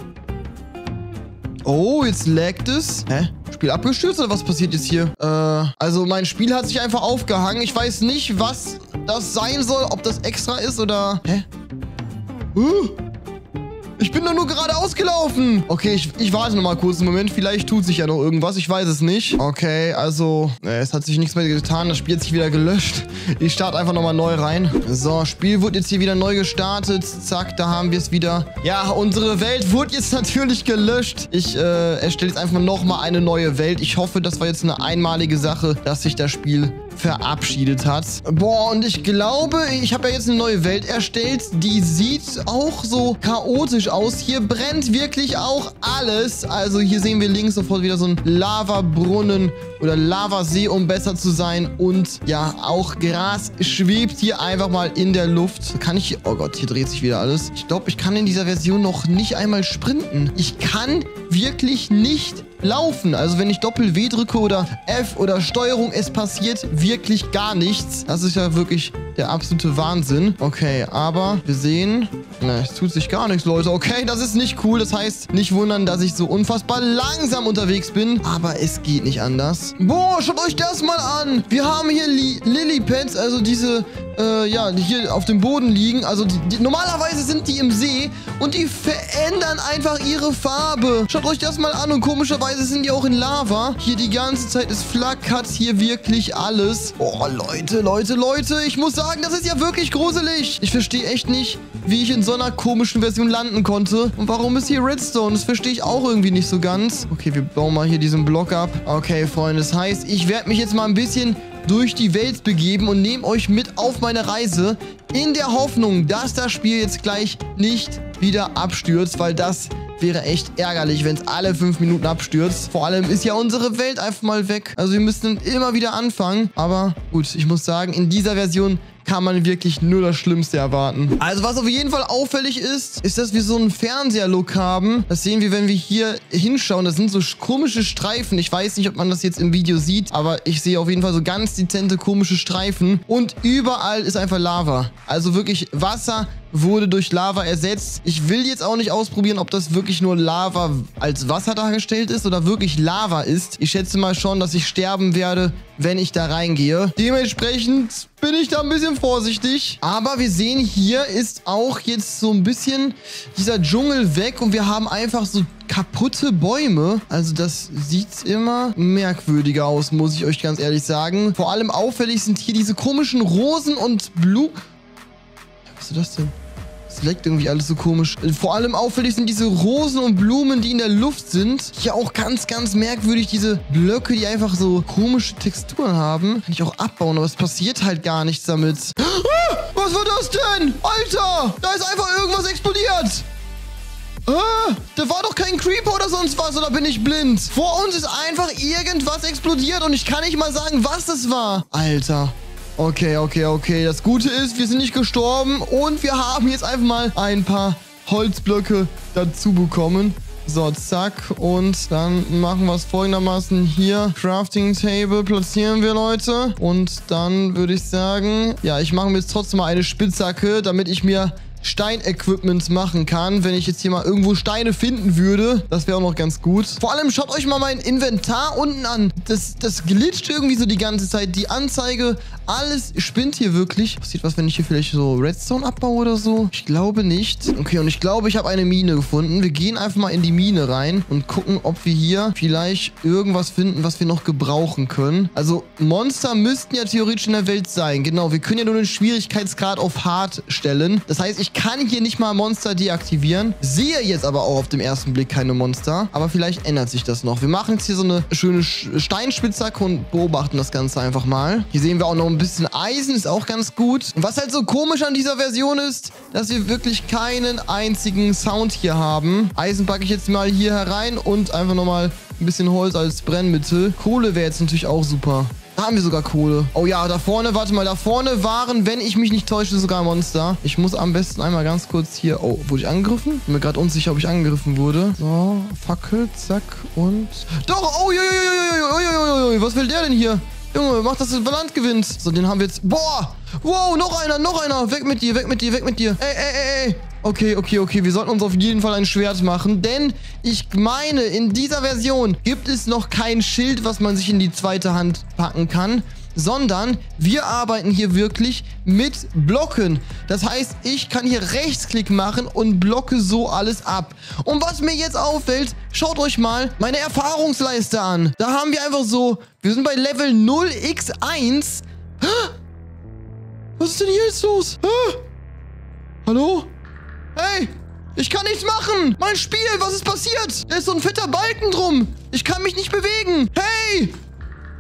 Oh, jetzt laggt es. Hä? Spiel abgestürzt oder was passiert jetzt hier? Also mein Spiel hat sich einfach aufgehangen. Ich weiß nicht, was das sein soll. Ob das extra ist oder... Hä? Ich bin doch nur gerade ausgelaufen. Okay, ich warte noch mal kurz einen Moment. Vielleicht tut sich ja noch irgendwas. Ich weiß es nicht. Okay, also... es hat sich nichts mehr getan. Das Spiel hat sich wieder gelöscht. Ich starte einfach noch mal neu rein. So, Spiel wird jetzt hier wieder neu gestartet. Zack, da haben wir es wieder. Ja, unsere Welt wurde jetzt natürlich gelöscht. Ich erstelle jetzt einfach noch mal eine neue Welt. Ich hoffe, das war jetzt eine einmalige Sache, dass sich das Spiel verabschiedet hat. Boah, und ich glaube, ich habe ja jetzt eine neue Welt erstellt. Die sieht auch so chaotisch aus. Hier brennt wirklich auch alles. Also hier sehen wir links sofort wieder so ein Lavabrunnen oder Lavasee, um besser zu sein. Und ja, auch Gras schwebt hier einfach mal in der Luft. Kann ich... Oh Gott, hier dreht sich wieder alles. Ich glaube, ich kann in dieser Version noch nicht einmal sprinten. Ich kann wirklich nicht laufen. Also wenn ich Doppel-W drücke oder F oder Steuerung, es passiert wirklich gar nichts. Das ist ja wirklich der absolute Wahnsinn. Okay, aber wir sehen... Na, es tut sich gar nichts, Leute. Okay, das ist nicht cool. Das heißt, nicht wundern, dass ich so unfassbar langsam unterwegs bin. Aber es geht nicht anders. Boah, schaut euch das mal an. Wir haben hier Lilypads, also diese, ja, die hier auf dem Boden liegen. Also normalerweise sind die im See und die verändern einfach ihre Farbe. Schaut euch das mal an und komischerweise sind die auch in Lava. Hier die ganze Zeit, es flackert hier wirklich alles. Oh, Leute, ich muss sagen, das ist ja wirklich gruselig. Ich verstehe echt nicht, wie ich in so einer komischen Version landen konnte. Und warum ist hier Redstone? Das verstehe ich auch irgendwie nicht so ganz. Okay, wir bauen mal hier diesen Block ab. Okay, Freunde, das heißt, ich werde mich jetzt mal ein bisschen durch die Welt begeben und nehme euch mit auf meine Reise in der Hoffnung, dass das Spiel jetzt gleich nicht wieder abstürzt, weil das wäre echt ärgerlich, wenn es alle 5 Minuten abstürzt. Vor allem ist ja unsere Welt einfach mal weg. Also wir müssen immer wieder anfangen. Aber gut, ich muss sagen, in dieser Version kann man wirklich nur das Schlimmste erwarten. Also was auf jeden Fall auffällig ist, ist, dass wir so einen Fernseher-Look haben. Das sehen wir, wenn wir hier hinschauen. Das sind so komische Streifen. Ich weiß nicht, ob man das jetzt im Video sieht, aber ich sehe auf jeden Fall so ganz dezente komische Streifen. Und überall ist einfach Lava. Also wirklich Wasser wurde durch Lava ersetzt. Ich will jetzt auch nicht ausprobieren, ob das wirklich nur Lava als Wasser dargestellt ist oder wirklich Lava ist. Ich schätze mal schon, dass ich sterben werde, wenn ich da reingehe. Dementsprechend bin ich da ein bisschen vorsichtig. Aber wir sehen, hier ist auch jetzt so ein bisschen dieser Dschungel weg und wir haben einfach so kaputte Bäume. Also das sieht immer merkwürdiger aus, muss ich euch ganz ehrlich sagen. Vor allem auffällig sind hier diese komischen Rosen und Blumen. Was ist das denn? Es leckt irgendwie alles so komisch. Vor allem auffällig sind diese Rosen und Blumen, die in der Luft sind. Hier auch ganz, ganz merkwürdig diese Blöcke, die einfach so komische Texturen haben. Kann ich auch abbauen, aber es passiert halt gar nichts damit. Ah, was war das denn? Alter, da ist einfach irgendwas explodiert. Ah, da war doch kein Creeper oder sonst was, oder bin ich blind? Vor uns ist einfach irgendwas explodiert und ich kann nicht mal sagen, was es war. Alter. Okay. Das Gute ist, wir sind nicht gestorben und wir haben jetzt einfach mal ein paar Holzblöcke dazu bekommen. So, zack. Und dann machen wir es folgendermaßen hier. Crafting Table platzieren wir, Leute. Und dann würde ich sagen, ja, ich mache mir jetzt trotzdem mal eine Spitzhacke, damit ich mir Stein-Equipment machen kann, wenn ich jetzt hier mal irgendwo Steine finden würde. Das wäre auch noch ganz gut. Vor allem schaut euch mal mein Inventar unten an. Das glitscht irgendwie so die ganze Zeit. Die Anzeige, alles spinnt hier wirklich. Passiert was, wenn ich hier vielleicht so Redstone abbaue oder so? Ich glaube nicht. Okay, und ich glaube, ich habe eine Mine gefunden. Wir gehen einfach mal in die Mine rein und gucken, ob wir hier vielleicht irgendwas finden, was wir noch gebrauchen können. Also Monster müssten ja theoretisch in der Welt sein. Genau, wir können ja nur den Schwierigkeitsgrad auf Hard stellen. Das heißt, ich kann hier nicht mal Monster deaktivieren. Sehe jetzt aber auch auf dem ersten Blick keine Monster. Aber vielleicht ändert sich das noch. Wir machen jetzt hier so eine schöne Steinspitzhacke und beobachten das Ganze einfach mal. Hier sehen wir auch noch ein bisschen Eisen. Ist auch ganz gut. Und was halt so komisch an dieser Version ist, dass wir wirklich keinen einzigen Sound hier haben. Eisen packe ich jetzt mal hier herein und einfach nochmal ein bisschen Holz als Brennmittel. Kohle wäre jetzt natürlich auch super. Da haben wir sogar Kohle. Oh ja, da vorne, warte mal, da vorne waren, wenn ich mich nicht täusche, sogar Monster. Ich muss am besten einmal ganz kurz hier... Oh, wurde ich angegriffen? Bin mir gerade unsicher, ob ich angegriffen wurde. So, Fackel, zack und... Doch, oh, was will der denn hier? Junge, mach, dass das Land gewinnt. So, den haben wir jetzt... Boah! Wow, noch einer. Weg mit dir. Ey. Okay. Wir sollten uns auf jeden Fall ein Schwert machen, denn ich meine, in dieser Version gibt es noch kein Schild, was man sich in die zweite Hand packen kann, sondern wir arbeiten hier wirklich mit Blocken. Das heißt, ich kann hier Rechtsklick machen und blocke so alles ab. Und was mir jetzt auffällt, schaut euch mal meine Erfahrungsleiste an. Da haben wir einfach so, wir sind bei Level 0x1. Was ist denn hier jetzt los? Hallo? Hey, ich kann nichts machen. Mein Spiel, was ist passiert? Da ist so ein fetter Balken drum. Ich kann mich nicht bewegen. Hey!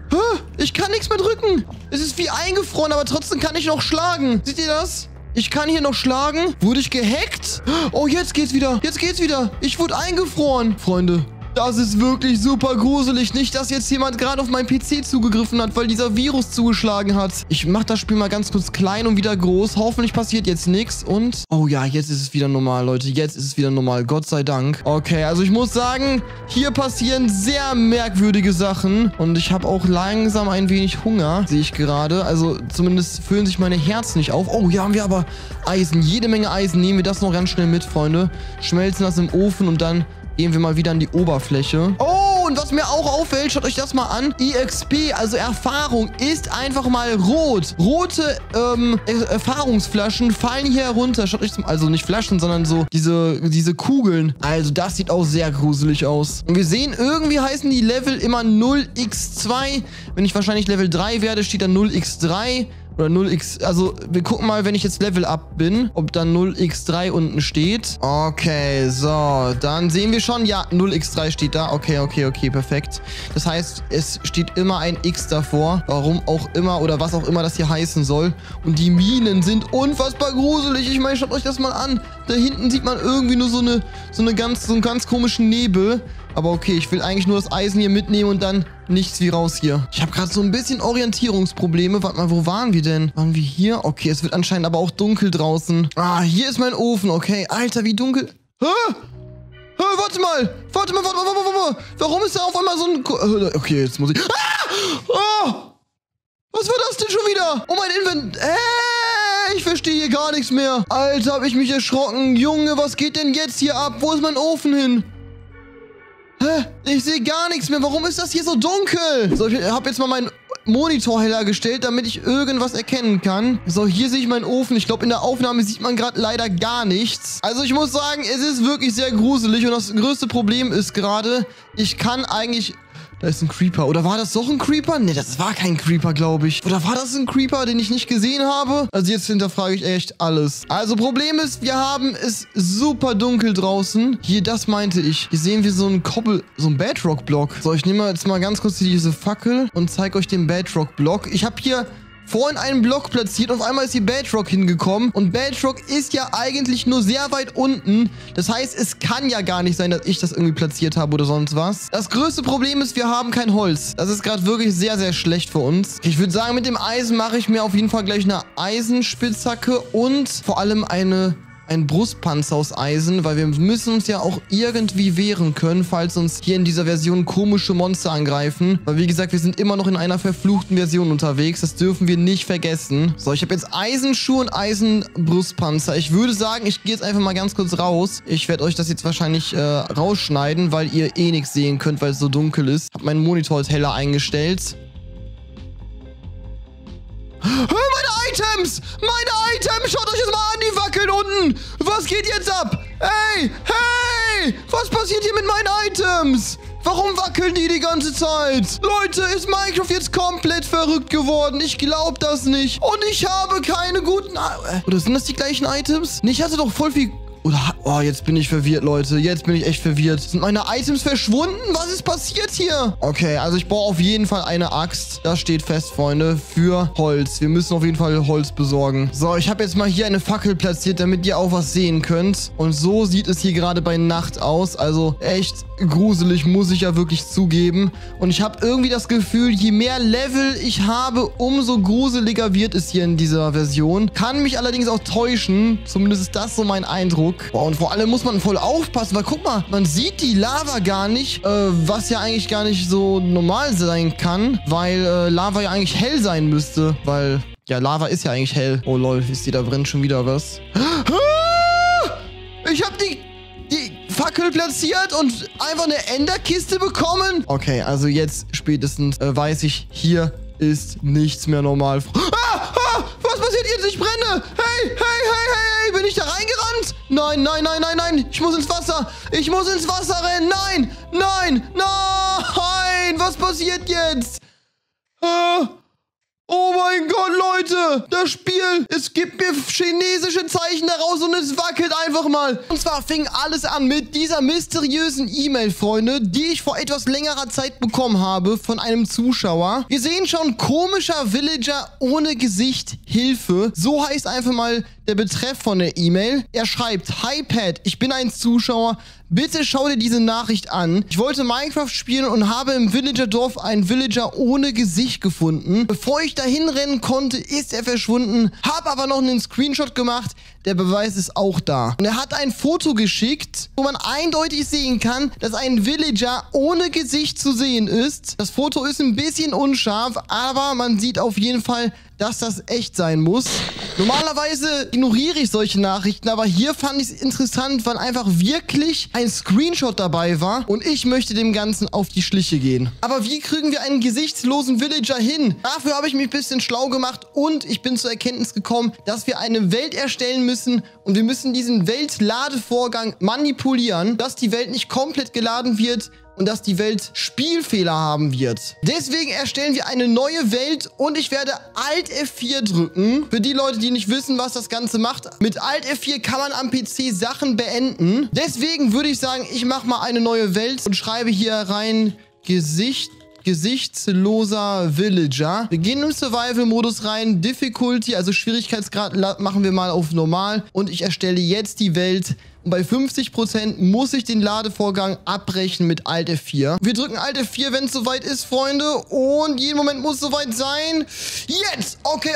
Ich kann nichts mehr drücken. Es ist wie eingefroren, aber trotzdem kann ich noch schlagen. Seht ihr das? Ich kann hier noch schlagen. Wurde ich gehackt? Oh, jetzt geht's wieder. Jetzt geht's wieder. Ich wurde eingefroren. Freunde, das ist wirklich super gruselig. Nicht, dass jetzt jemand gerade auf meinen PC zugegriffen hat, weil dieser Virus zugeschlagen hat. Ich mach das Spiel mal ganz kurz klein und wieder groß. Hoffentlich passiert jetzt nichts. Und, oh ja, jetzt ist es wieder normal, Leute. Jetzt ist es wieder normal. Gott sei Dank. Okay, also ich muss sagen, hier passieren sehr merkwürdige Sachen. Und ich habe auch langsam ein wenig Hunger, sehe ich gerade. Also zumindest füllen sich meine Herzen nicht auf. Oh, hier haben wir aber Eisen. Jede Menge Eisen. Nehmen wir das noch ganz schnell mit, Freunde. Schmelzen das im Ofen und dann gehen wir mal wieder an die Oberfläche. Oh, und was mir auch auffällt, schaut euch das mal an. EXP, also Erfahrung, ist einfach mal rot. Rote Erfahrungsflaschen fallen hier herunter. Schaut euch also nicht Flaschen, sondern so diese Kugeln. Also das sieht auch sehr gruselig aus. Und wir sehen, irgendwie heißen die Level immer 0x2. Wenn ich wahrscheinlich Level 3 werde, steht da 0x3. Oder 0x, also wir gucken mal, wenn ich jetzt Level Up bin, ob dann 0x3 unten steht. Okay, so, dann sehen wir schon, ja, 0x3 steht da. Okay, perfekt. Das heißt, es steht immer ein X davor, warum auch immer oder was auch immer das hier heißen soll. Und die Minen sind unfassbar gruselig. Ich meine, schaut euch das mal an. Da hinten sieht man irgendwie nur so einen ganz komischen Nebel. Aber okay, ich will eigentlich nur das Eisen hier mitnehmen und dann nichts wie raus hier. Ich habe gerade so ein bisschen Orientierungsprobleme. Warte mal, wo waren wir denn? Waren wir hier? Okay, es wird anscheinend aber auch dunkel draußen. Ah, hier ist mein Ofen. Okay, Alter, wie dunkel. Hä? Hä, warte mal. Warte mal. Warum ist da auf einmal so ein... Okay, jetzt muss ich... Ah! Oh! Was war das denn schon wieder? Oh, mein Invent... Ich verstehe hier gar nichts mehr. Alter, hab ich mich erschrocken. Junge, was geht denn jetzt hier ab? Wo ist mein Ofen hin? Hä? Ich sehe gar nichts mehr. Warum ist das hier so dunkel? So, ich habe jetzt mal meinen Monitor heller gestellt, damit ich irgendwas erkennen kann. So, hier sehe ich meinen Ofen. Ich glaube, in der Aufnahme sieht man gerade leider gar nichts. Also ich muss sagen, es ist wirklich sehr gruselig. Und das größte Problem ist gerade, ich kann eigentlich... Da ist ein Creeper. Oder war das doch ein Creeper? Ne, das war kein Creeper, glaube ich. Oder war das ein Creeper, den ich nicht gesehen habe? Also jetzt hinterfrage ich echt alles. Also Problem ist, wir haben es super dunkel draußen. Hier, das meinte ich. Hier sehen wir so einen so einen Bedrock-Block. So, ich nehme jetzt mal ganz kurz diese Fackel und zeige euch den Bedrock-Block. Ich habe hier vorhin einen Block platziert und auf einmal ist hier Bedrock hingekommen. Und Bedrock ist ja eigentlich nur sehr weit unten. Das heißt, es kann ja gar nicht sein, dass ich das irgendwie platziert habe oder sonst was. Das größte Problem ist, wir haben kein Holz. Das ist gerade wirklich sehr, sehr schlecht für uns. Ich würde sagen, mit dem Eisen mache ich mir auf jeden Fall gleich eine Eisenspitzhacke und vor allem ein Brustpanzer aus Eisen, weil wir müssen uns ja auch irgendwie wehren können, falls uns hier in dieser Version komische Monster angreifen. Weil wie gesagt, wir sind immer noch in einer verfluchten Version unterwegs. Das dürfen wir nicht vergessen. So, ich habe jetzt Eisenschuhe und Eisenbrustpanzer. Ich würde sagen, ich gehe jetzt einfach mal ganz kurz raus. Ich werde euch das jetzt wahrscheinlich rausschneiden, weil ihr eh nichts sehen könnt, weil es so dunkel ist. Habe meinen Monitor jetzt heller eingestellt. Meine Items! Meine Items! Schaut euch das mal an, die wackeln unten! Was geht jetzt ab? Hey! Hey! Was passiert hier mit meinen Items? Warum wackeln die ganze Zeit? Leute, ist Minecraft jetzt komplett verrückt geworden? Ich glaube das nicht. Und ich habe keine guten... Oder sind das die gleichen Items? Nee, ich hatte doch voll viel... Oder... Oh, jetzt bin ich verwirrt, Leute. Jetzt bin ich echt verwirrt. Sind meine Items verschwunden? Was ist passiert hier? Okay, also ich brauche auf jeden Fall eine Axt. Das steht fest, Freunde. Für Holz. Wir müssen auf jeden Fall Holz besorgen. So, ich habe jetzt mal hier eine Fackel platziert, damit ihr auch was sehen könnt. Und so sieht es hier gerade bei Nacht aus. Also echt gruselig, muss ich ja wirklich zugeben. Und ich habe irgendwie das Gefühl, je mehr Level ich habe, umso gruseliger wird es hier in dieser Version. Kann mich allerdings auch täuschen. Zumindest ist das so mein Eindruck. Boah, und vor allem muss man voll aufpassen, weil guck mal, man sieht die Lava gar nicht, was ja eigentlich gar nicht so normal sein kann, weil Lava ja eigentlich hell sein müsste, weil, ja, Lava ist ja eigentlich hell. Oh lol, ist die, da brennt schon wieder was. Ich habe die Fackel platziert und einfach eine Enderkiste bekommen. Okay, also jetzt spätestens weiß ich, hier ist nichts mehr normal. Was passiert jetzt? Ich brenne. Hey, bin ich da reingerannt? Nein. Ich muss ins Wasser. Ich muss ins Wasser rennen. Nein. Was passiert jetzt? Oh mein Gott, Leute, das Spiel, es gibt mir chinesische Zeichen daraus und es wackelt einfach mal. Und zwar fing alles an mit dieser mysteriösen E-Mail, Freunde, die ich vor etwas längerer Zeit bekommen habe von einem Zuschauer. Wir sehen schon, komischer Villager ohne Gesicht, Hilfe. So heißt einfach mal der Betreff von der E-Mail. Er schreibt: Hi Pat, ich bin ein Zuschauer. Bitte schau dir diese Nachricht an. Ich wollte Minecraft spielen und habe im Villagerdorf einen Villager ohne Gesicht gefunden. Bevor ich dahin rennen konnte, ist er verschwunden. Hab aber noch einen Screenshot gemacht. Der Beweis ist auch da. Und er hat ein Foto geschickt, wo man eindeutig sehen kann, dass ein Villager ohne Gesicht zu sehen ist. Das Foto ist ein bisschen unscharf, aber man sieht auf jeden Fall, dass das echt sein muss. Normalerweise ignoriere ich solche Nachrichten, aber hier fand ich es interessant, weil einfach wirklich ein Screenshot dabei war und ich möchte dem Ganzen auf die Schliche gehen. Aber wie kriegen wir einen gesichtslosen Villager hin? Dafür habe ich mich ein bisschen schlau gemacht und ich bin zur Erkenntnis gekommen, dass wir eine Welt erstellen müssen und wir müssen diesen Weltladevorgang manipulieren, dass die Welt nicht komplett geladen wird und dass die Welt Spielfehler haben wird. Deswegen erstellen wir eine neue Welt und ich werde Alt F4 drücken. Für die Leute, die nicht wissen, was das Ganze macht. Mit Alt F4 kann man am PC Sachen beenden. Deswegen würde ich sagen, ich mache mal eine neue Welt und schreibe hier rein gesichtsloser Villager. Wir gehen im Survival-Modus rein. Difficulty, also Schwierigkeitsgrad, machen wir mal auf normal. Und ich erstelle jetzt die Welt. Und bei 50% muss ich den Ladevorgang abbrechen mit Alt F4. Wir drücken Alt F4, wenn es soweit ist, Freunde. Und jeden Moment muss es soweit sein. Jetzt! Okay.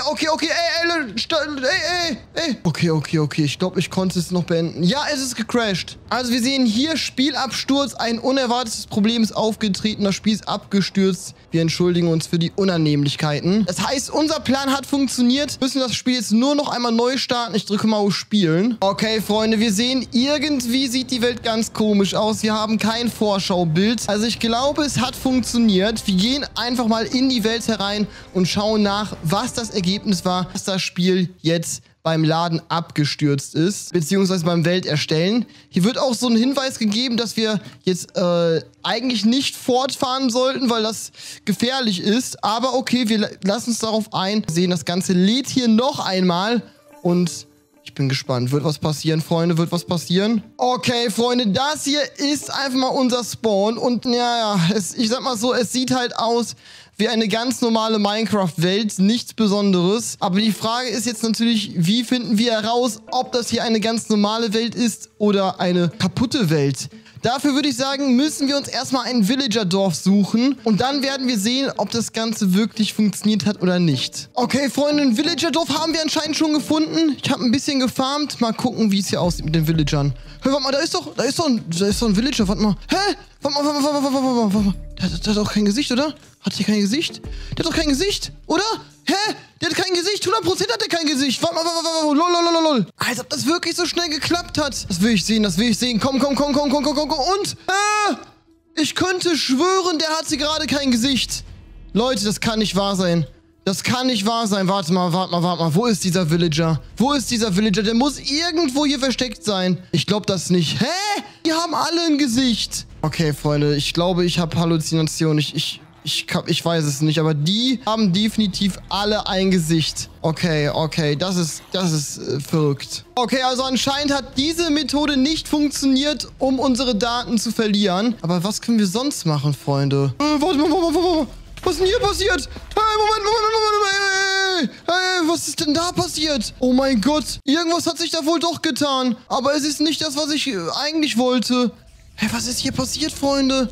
Ey. Okay. Ich glaube, ich konnte es noch beenden. Ja, es ist gecrashed. Also wir sehen hier Spielabsturz. Ein unerwartetes Problem ist aufgetreten. Das Spiel ist abgestürzt. Wir entschuldigen uns für die Unannehmlichkeiten. Das heißt, unser Plan hat funktioniert. Wir müssen das Spiel jetzt nur noch einmal neu starten. Ich drücke mal auf Spielen. Okay, Freunde, wir sehen, irgendwie sieht die Welt ganz komisch aus. Wir haben kein Vorschaubild. Also ich glaube, es hat funktioniert. Wir gehen einfach mal in die Welt herein und schauen nach, was das Ergebnis war, dass das Spiel jetzt beim Laden abgestürzt ist, beziehungsweise beim Welterstellen. Hier wird auch so ein Hinweis gegeben, dass wir jetzt eigentlich nicht fortfahren sollten, weil das gefährlich ist. Aber okay, wir lassen uns darauf ein. Wir sehen, das Ganze lädt hier noch einmal und ich bin gespannt. Wird was passieren, Freunde? Wird was passieren? Okay, Freunde, das hier ist einfach mal unser Spawn. Und ja, ich sag mal so, es sieht halt aus wie eine ganz normale Minecraft-Welt. Nichts Besonderes. Aber die Frage ist jetzt natürlich, wie finden wir heraus, ob das hier eine ganz normale Welt ist oder eine kaputte Welt? Dafür würde ich sagen, müssen wir uns erstmal ein Villager-Dorf suchen und dann werden wir sehen, ob das Ganze wirklich funktioniert hat oder nicht. Okay, Freunde, ein Villager-Dorf haben wir anscheinend schon gefunden. Ich habe ein bisschen gefarmt. Mal gucken, wie es hier aussieht mit den Villagern. Hör, warte mal, da ist doch ein Villager. Warte mal. Hä? Warte mal. Der hat doch kein Gesicht, oder? Hat der kein Gesicht? Der hat doch kein Gesicht, oder? Hä? Der hat kein Gesicht. 100% hat er kein Gesicht. Warte mal. Lol. Als ob das wirklich so schnell geklappt hat. Das will ich sehen. Komm. Und? Ich könnte schwören, der hatte gerade kein Gesicht. Leute, das kann nicht wahr sein. Warte mal. Wo ist dieser Villager? Der muss irgendwo hier versteckt sein. Ich glaube das nicht. Hä? Die haben alle ein Gesicht. Okay, Freunde. Ich glaube, ich habe Halluzinationen. Ich weiß es nicht, aber die haben definitiv alle ein Gesicht. Okay, das ist verrückt. Okay, also anscheinend hat diese Methode nicht funktioniert, um unsere Daten zu verlieren. Aber was können wir sonst machen, Freunde? Warte mal. Was ist denn hier passiert? Hey, Moment. Hey, was ist denn da passiert? Oh mein Gott. Irgendwas hat sich da wohl doch getan. Aber es ist nicht das, was ich eigentlich wollte. Hey, was ist hier passiert, Freunde?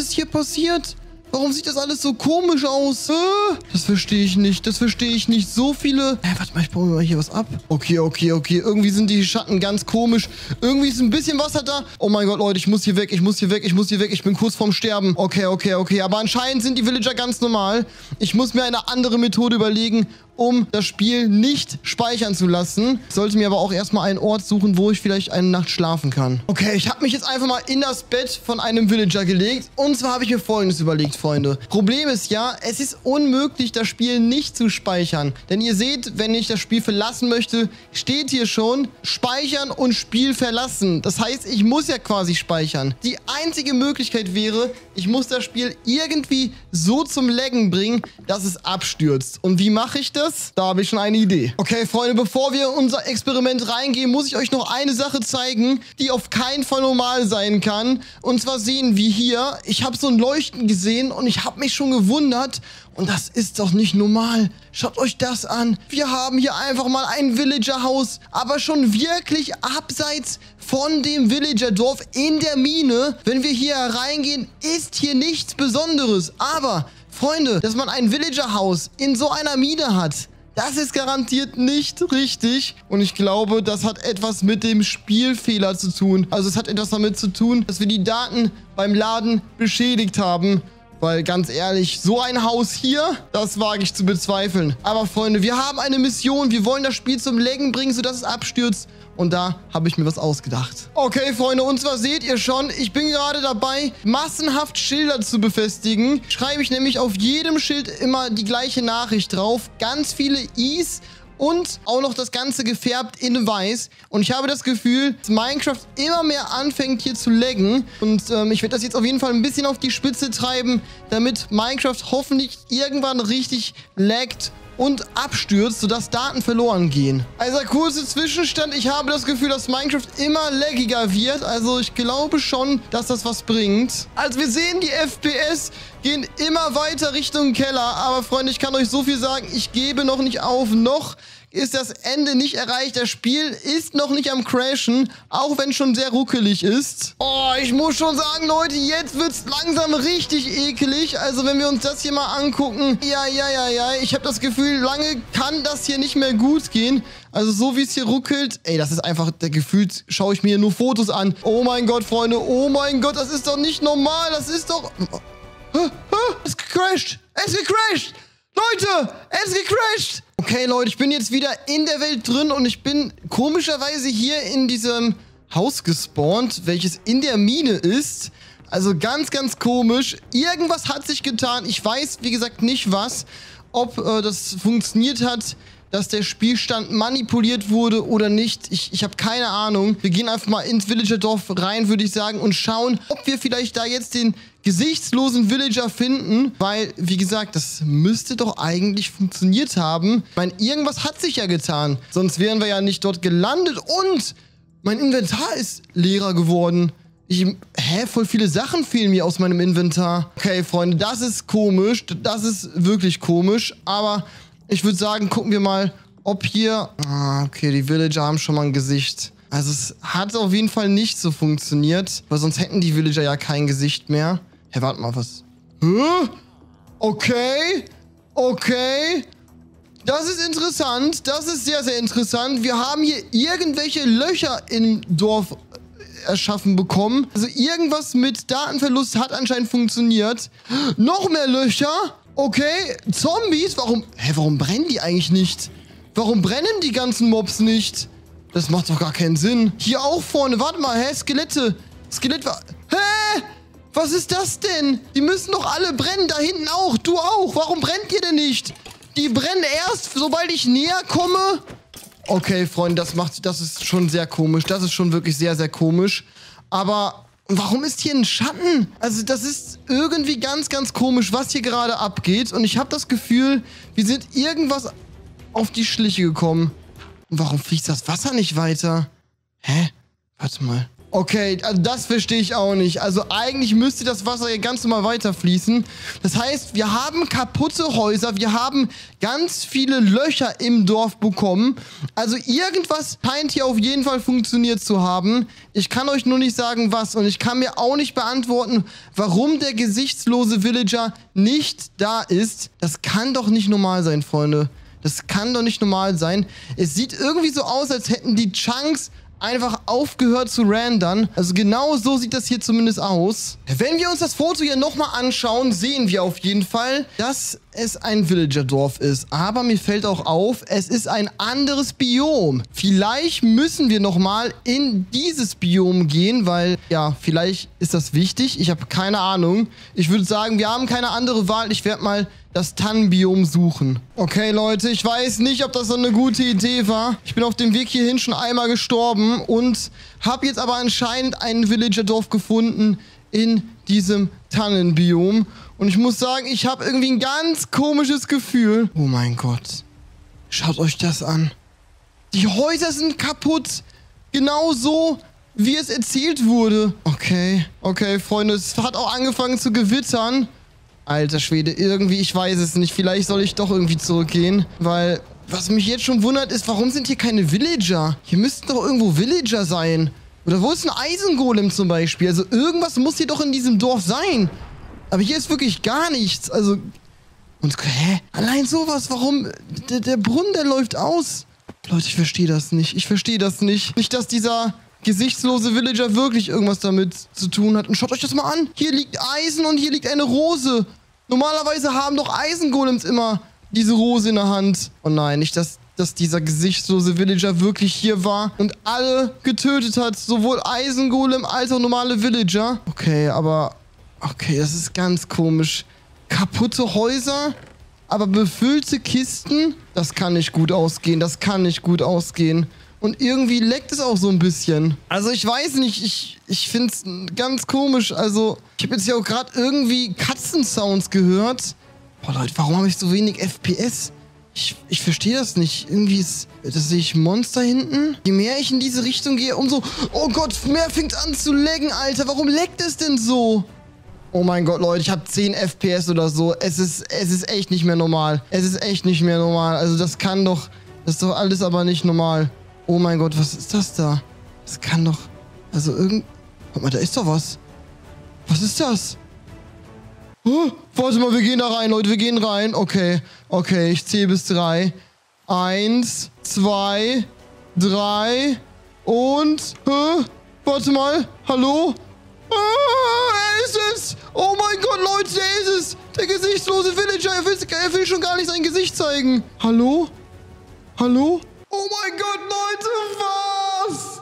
Warum sieht das alles so komisch aus? Das verstehe ich nicht. So viele... warte mal, ich baue mir mal hier was ab. Okay. Irgendwie sind die Schatten ganz komisch. Irgendwie ist ein bisschen Wasser da. Oh mein Gott, Leute, ich muss hier weg. Ich bin kurz vorm Sterben. Okay. Aber anscheinend sind die Villager ganz normal. Ich muss mir eine andere Methode überlegen, um das Spiel nicht speichern zu lassen. Ich sollte mir aber auch erstmal einen Ort suchen, wo ich vielleicht eine Nacht schlafen kann. Okay, ich habe mich jetzt einfach mal in das Bett von einem Villager gelegt. Und zwar habe ich mir Folgendes überlegt, Freunde. Problem ist ja, es ist unmöglich, das Spiel nicht zu speichern. Denn ihr seht, wenn ich das Spiel verlassen möchte, steht hier schon Speichern und Spiel verlassen. Das heißt, ich muss ja quasi speichern. Die einzige Möglichkeit wäre, ich muss das Spiel irgendwie so zum Laggen bringen, dass es abstürzt. Und wie mache ich das? Da habe ich schon eine Idee. Okay, Freunde, bevor wir in unser Experiment reingehen, muss ich euch noch eine Sache zeigen, die auf keinen Fall normal sein kann. Und zwar sehen wir hier, ich habe so ein Leuchten gesehen und ich habe mich schon gewundert. Und das ist doch nicht normal. Schaut euch das an. Wir haben hier einfach mal ein Villager-Haus, aber schon wirklich abseits von dem Villager-Dorf in der Mine. Wenn wir hier reingehen, ist hier nichts Besonderes. Aber, Freunde, dass man ein Villager-Haus in so einer Mine hat, das ist garantiert nicht richtig. Und ich glaube, das hat etwas mit dem Spielfehler zu tun. Also es hat etwas damit zu tun, dass wir die Daten beim Laden beschädigt haben. Weil ganz ehrlich, so ein Haus hier, das wage ich zu bezweifeln. Aber Freunde, wir haben eine Mission. Wir wollen das Spiel zum Laggen bringen, sodass es abstürzt. Und da habe ich mir was ausgedacht. Okay, Freunde, und zwar seht ihr schon, ich bin gerade dabei, massenhaft Schilder zu befestigen. Schreibe ich nämlich auf jedem Schild immer die gleiche Nachricht drauf. Ganz viele Is. Und auch noch das Ganze gefärbt in weiß. Und ich habe das Gefühl, dass Minecraft immer mehr anfängt hier zu laggen. Und ich werde das jetzt auf jeden Fall ein bisschen auf die Spitze treiben, damit Minecraft hoffentlich irgendwann richtig laggt und abstürzt, sodass Daten verloren gehen. Also kurzer Zwischenstand, ich habe das Gefühl, dass Minecraft immer laggiger wird. Also ich glaube schon, dass das was bringt. Also wir sehen, die FPS gehen immer weiter Richtung Keller. Aber Freunde, ich kann euch so viel sagen, ich gebe noch nicht auf. Noch ist das Ende nicht erreicht. Das Spiel ist noch nicht am Crashen, auch wenn es schon sehr ruckelig ist. Oh, ich muss schon sagen, Leute, jetzt wird es langsam richtig ekelig. Also wenn wir uns das hier mal angucken, ja, ich habe das Gefühl, lange kann das hier nicht mehr gut gehen. Also so wie es hier ruckelt, ey, das ist einfach, der gefühlt schaue ich mir hier nur Fotos an. Oh mein Gott, Freunde, oh mein Gott, das ist doch nicht normal, das ist doch... Es ist gecrashed, es ist gecrashed. Leute, es ist gecrashed. Okay, Leute, ich bin jetzt wieder in der Welt drin und ich bin komischerweise hier in diesem Haus gespawnt, welches in der Mine ist. Also ganz, ganz komisch. Irgendwas hat sich getan. Ich weiß, wie gesagt, nicht was. Ob das funktioniert hat, dass der Spielstand manipuliert wurde oder nicht. Ich habe keine Ahnung. Wir gehen einfach mal ins Villager-Dorf rein, würde ich sagen, und schauen, ob wir vielleicht da jetzt den gesichtslosen Villager finden. Weil, wie gesagt, das müsste doch eigentlich funktioniert haben. Ich meine, irgendwas hat sich ja getan. Sonst wären wir ja nicht dort gelandet. Und mein Inventar ist leerer geworden. Voll viele Sachen fehlen mir aus meinem Inventar. Okay, Freunde, das ist komisch. Das ist wirklich komisch. Aber ich würde sagen, gucken wir mal, ob hier... okay, die Villager haben schon mal ein Gesicht. Also es hat auf jeden Fall nicht so funktioniert. Weil sonst hätten die Villager ja kein Gesicht mehr. Hey, warte mal, was? Okay. Das ist interessant. Das ist sehr, sehr interessant. Wir haben hier irgendwelche Löcher im Dorf erschaffen bekommen. Also irgendwas mit Datenverlust hat anscheinend funktioniert. Noch mehr Löcher. Okay, Zombies. Warum brennen die eigentlich nicht? Warum brennen die ganzen Mobs nicht? Das macht doch gar keinen Sinn. Hier auch vorne. Warte mal, Skelette. Was ist das denn? Die müssen doch alle brennen. Da hinten auch. Du auch. Warum brennt ihr denn nicht? Die brennen erst, sobald ich näher komme. Okay, Freunde, das ist schon sehr komisch. Das ist schon wirklich sehr, sehr komisch. Aber warum ist hier ein Schatten? Also das ist irgendwie ganz, ganz komisch, was hier gerade abgeht. Und ich habe das Gefühl, wir sind irgendwas auf die Schliche gekommen. Und warum fließt das Wasser nicht weiter? Warte mal. Okay, also das verstehe ich auch nicht. Also eigentlich müsste das Wasser hier ganz normal weiterfließen. Das heißt, wir haben kaputte Häuser, wir haben ganz viele Löcher im Dorf bekommen. Also irgendwas scheint hier auf jeden Fall funktioniert zu haben. Ich kann euch nur nicht sagen, was. Und ich kann mir auch nicht beantworten, warum der gesichtslose Villager nicht da ist. Das kann doch nicht normal sein, Freunde. Das kann doch nicht normal sein. Es sieht irgendwie so aus, als hätten die Chunks einfach aufgehört zu rendern. Also genau so sieht das hier zumindest aus. Wenn wir uns das Foto hier nochmal anschauen, sehen wir auf jeden Fall, dass es ein Villager-Dorf ist. Aber mir fällt auch auf, es ist ein anderes Biom. Vielleicht müssen wir nochmal in dieses Biom gehen, weil, ja, vielleicht ist das wichtig. Ich habe keine Ahnung. Ich würde sagen, wir haben keine andere Wahl. Ich werde mal das Tannenbiom suchen. Okay, Leute, ich weiß nicht, ob das so eine gute Idee war. Ich bin auf dem Weg hierhin schon einmal gestorben und habe jetzt aber anscheinend ein Villager-Dorf gefunden in diesem Tannenbiom. Und ich muss sagen, ich habe irgendwie ein ganz komisches Gefühl. Oh mein Gott. Schaut euch das an. Die Häuser sind kaputt. Genauso, wie es erzählt wurde. Okay, Freunde, es hat auch angefangen zu gewittern. Alter Schwede, irgendwie, ich weiß es nicht. Vielleicht soll ich doch irgendwie zurückgehen. Weil, was mich jetzt schon wundert, ist, warum sind hier keine Villager? Hier müssten doch irgendwo Villager sein. Oder wo ist ein Eisengolem zum Beispiel? Also irgendwas muss hier doch in diesem Dorf sein. Aber hier ist wirklich gar nichts. Also, und, allein sowas, warum? Der Brunnen, der läuft aus. Leute, ich verstehe das nicht. Ich verstehe das nicht. Nicht, dass dieser gesichtslose Villager wirklich irgendwas damit zu tun hat. Und schaut euch das mal an. Hier liegt Eisen und hier liegt eine Rose. Normalerweise haben doch Eisengolems immer diese Rose in der Hand. Oh nein, nicht, dass dieser gesichtslose Villager wirklich hier war und alle getötet hat. Sowohl Eisengolem als auch normale Villager. Okay, aber... Okay, das ist ganz komisch. Kaputte Häuser, aber befüllte Kisten? Das kann nicht gut ausgehen. Das kann nicht gut ausgehen. Und irgendwie leckt es auch so ein bisschen. Also ich weiß nicht, ich finde es ganz komisch. Also ich habe jetzt ja auch gerade irgendwie Katzensounds gehört. Boah Leute, warum habe ich so wenig FPS? Ich verstehe das nicht. Irgendwie ist... Das sehe ich Monster hinten. Je mehr ich in diese Richtung gehe, umso... Oh Gott, mehr fängt an zu laggen, Alter. Warum laggt es denn so? Oh mein Gott, Leute, ich habe 10 FPS oder so. Es ist echt nicht mehr normal. Es ist echt nicht mehr normal. Also das kann doch... Das ist doch alles aber nicht normal. Oh mein Gott, was ist das da? Das kann doch... Also Warte mal, da ist doch was. Was ist das? Oh, warte mal, wir gehen da rein, Leute. Wir gehen rein. Okay, ich zähle bis 3. 1, 2, 3 und... Warte mal. Hallo? Er ist es! Oh mein Gott, Leute, der ist es! Der gesichtslose Villager, er will schon gar nicht sein Gesicht zeigen. Hallo? Hallo? Oh mein Gott, Leute, was?